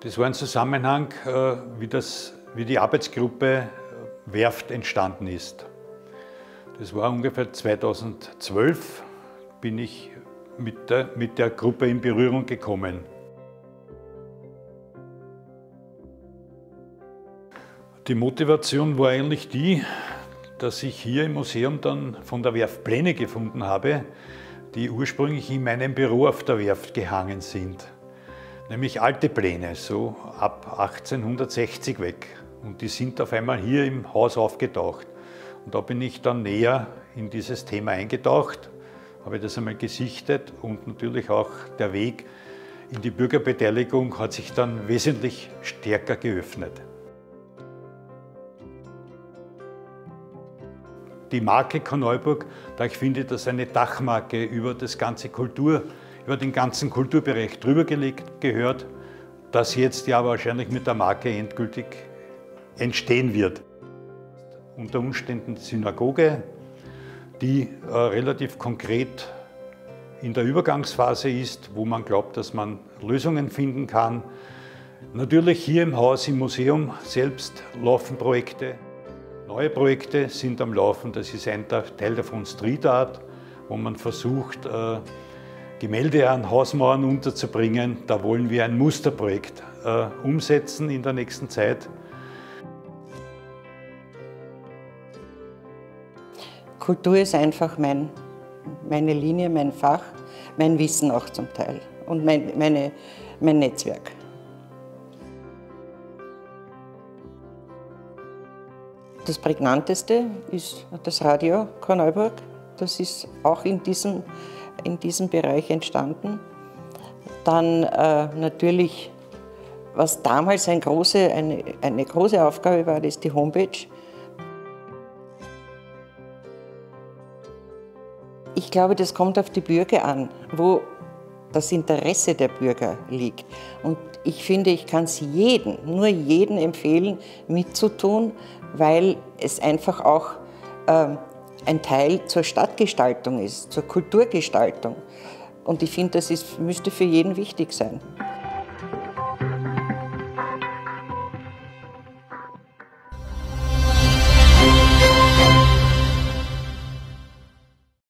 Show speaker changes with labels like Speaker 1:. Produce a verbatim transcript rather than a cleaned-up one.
Speaker 1: Das war ein Zusammenhang, wie, das, wie die Arbeitsgruppe Werft entstanden ist. Das war ungefähr zweitausendzwölf, bin ich mit der, mit der Gruppe in Berührung gekommen. Die Motivation war eigentlich die, dass ich hier im Museum dann von der Werft Pläne gefunden habe, die ursprünglich in meinem Büro auf der Werft gehangen sind. Nämlich alte Pläne, so ab achtzehnhundertsechzig weg. Und die sind auf einmal hier im Haus aufgetaucht. Und da bin ich dann näher in dieses Thema eingetaucht, habe das einmal gesichtet und natürlich auch der Weg in die Bürgerbeteiligung hat sich dann wesentlich stärker geöffnet. Die Marke Korneuburg, da ich finde, dass eine Dachmarke über das ganze Kultur, über den ganzen Kulturbereich drüber gelegt gehört, das jetzt ja wahrscheinlich mit der Marke endgültig entstehen wird. Unter Umständen die Synagoge, die äh, relativ konkret in der Übergangsphase ist, wo man glaubt, dass man Lösungen finden kann. Natürlich hier im Haus, im Museum selbst laufen Projekte. Neue Projekte sind am Laufen, das ist ein Teil davon Street Art, wo man versucht, äh, Gemälde an Hausmauern unterzubringen. Da wollen wir ein Musterprojekt äh, umsetzen in der nächsten Zeit.
Speaker 2: Kultur ist einfach mein, meine Linie, mein Fach, mein Wissen auch zum Teil und mein, meine, mein Netzwerk. Das Prägnanteste ist das Radio Korneuburg. Das ist auch in diesem, in diesem Bereich entstanden. Dann äh, natürlich, was damals ein große, eine, eine große Aufgabe war, das ist die Homepage. Ich glaube, das kommt auf die Bürger an, wo das Interesse der Bürger liegt. Und ich finde, ich kann es jedem, nur jedem empfehlen, mitzutun, weil es einfach auch äh, ein Teil zur Stadtgestaltung ist, zur Kulturgestaltung. Und ich finde, das ist, müsste für jeden wichtig sein.